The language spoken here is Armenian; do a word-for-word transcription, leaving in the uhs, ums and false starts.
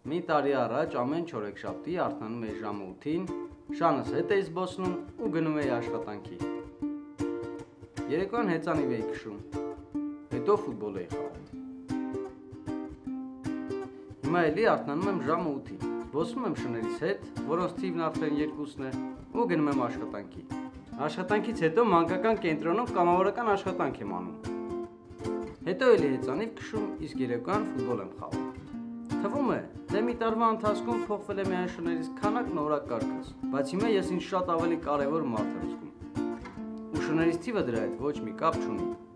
Մի տարի առաջ ամեն չորեքշաբթի արթնանում էի ժամը ութին, շանս հետ էի զբոսնում ու գնում էի աշխատանքի։ Երեկոյան հեծանիվ էի քշում, հետո ֆուտբոլ էի խաղում։ Հիմա էլի արթնանում եմ ժամը ութին, զբոսնում եմ շներիս հետ, որոնց թիվն արդեն երկուսն է, ու գնում եմ աշխատանքի։ Աշխատանքից հետո մանկական կենտրոնում կամավորական աշխատանք եմ անում։ Հետո էլի հեծանիվ քշում, իսկ երեկոյան ֆուտբոլ եմ խաղում։ Թվում է, թե մի տարվա ընթացքում փոխվել է միայն շներից քանակն ու օրակարգս, բայց հիմա ես ինձ շատ ավելի կարևոր մարդ եմ զգում։ Ու շներից թիվը դրա հետ ոչ մի կապ չունի։